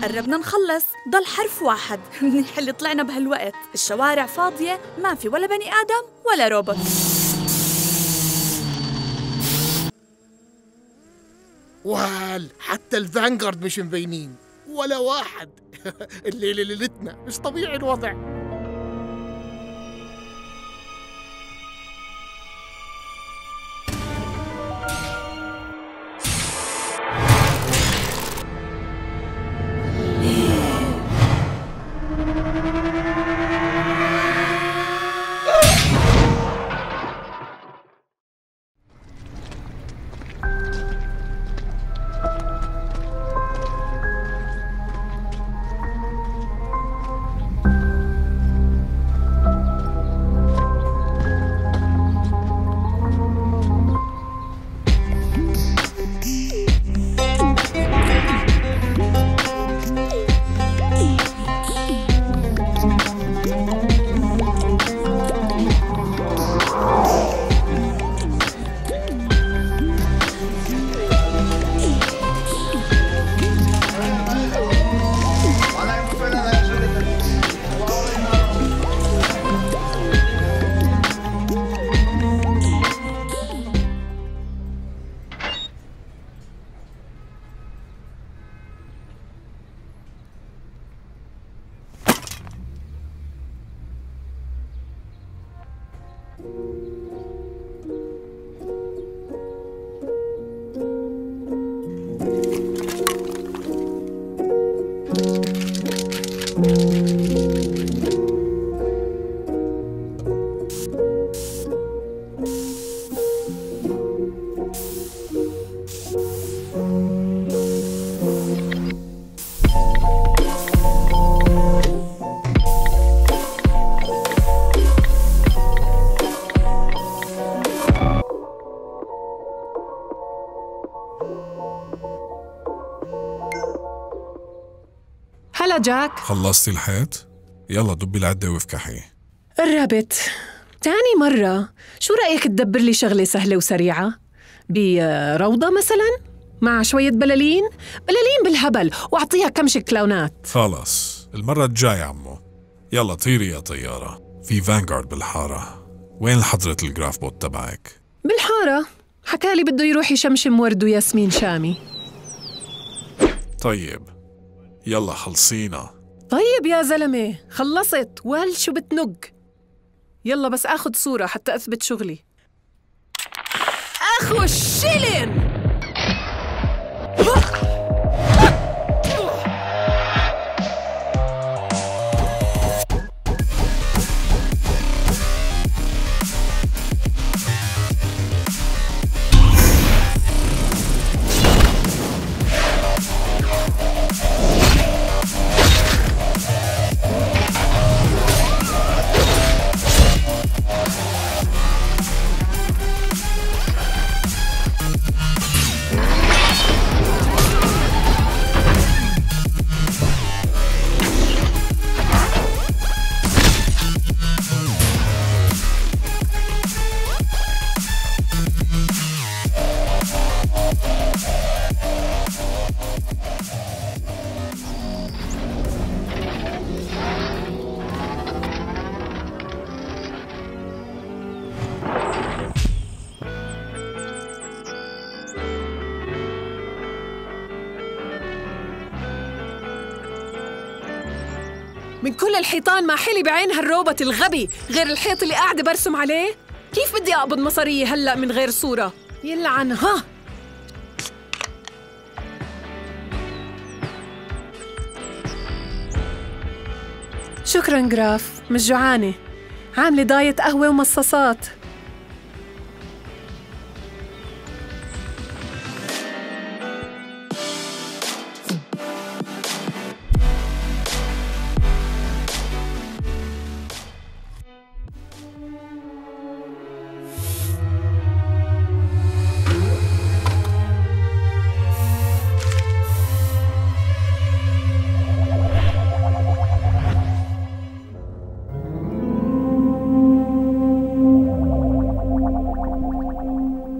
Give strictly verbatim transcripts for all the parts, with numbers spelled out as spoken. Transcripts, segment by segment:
قربنا نخلص، ضل حرف واحد. منيح اللي طلعنا بهالوقت، الشوارع فاضية، ما في ولا بني آدم ولا روبوت. وال حتى الفانغارد مش مبينين ولا واحد. الليلة ليلتنا، مش طبيعي الوضع. هلا جاك، خلصتي الحيط؟ يلا دبي العدة وافكحي. قربت. تاني مرة، شو رأيك تدبر لي شغلة سهلة وسريعة؟ بروضة مثلاً؟ مع شوية بلالين؟ بلالين بالهبل، وأعطيها كمش كلاونات. خلص، المرة الجاية عمو. يلا طيري يا طيارة، في فانغارد بالحارة. وين حضرة الجراف بوت تبعك؟ بالحارة، حكالي بده يروح يشمشم ورد وياسمين شامي. طيب يلا خلصينا. طيب يا زلمة، خلصت. وال شو بتنق؟ يلا بس آخد صورة حتى أثبت شغلي. أخو الشلن. من كل الحيطان ما حلي بعين هالروبوت الغبي غير الحيط اللي قاعدة برسم عليه. كيف بدي أقبض مصارية هلأ من غير صورة؟ يلعن. ها شكراً جراف، مش جوعانة، عاملة دايت قهوة ومصاصات.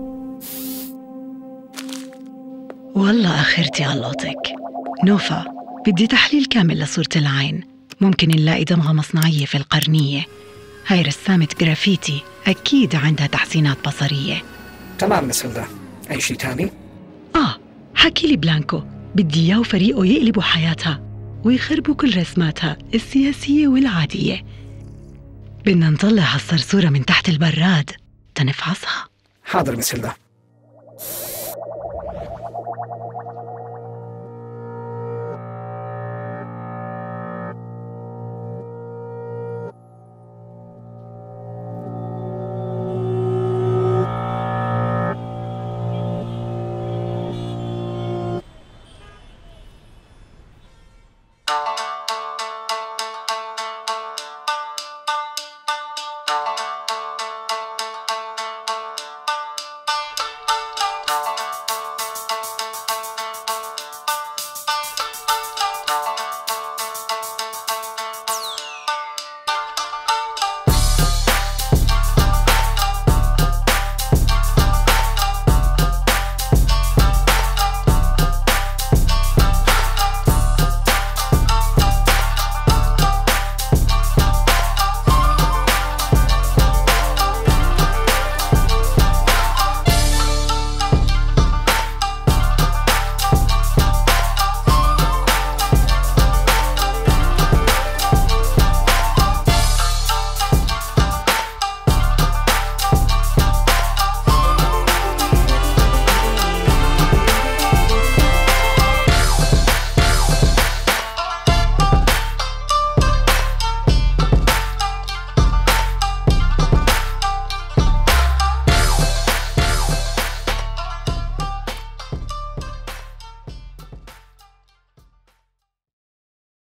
والله آخرتي علقتك نوفا. بدي تحليل كامل لصورة العين. ممكن نلاقي دمغة مصنعية في القرنية. هاي رسامة جرافيتي أكيد عندها تحسينات بصرية. تمام مس هيلدا، أي شيء تاني؟ آه حكي لي بلانكو، بدي إياه وفريقه يقلبوا حياتها ويخربوا كل رسماتها السياسية والعادية. بدنا نطلع هالصرصورة من تحت البراد تنفحصها. حاضر مس هيلدا.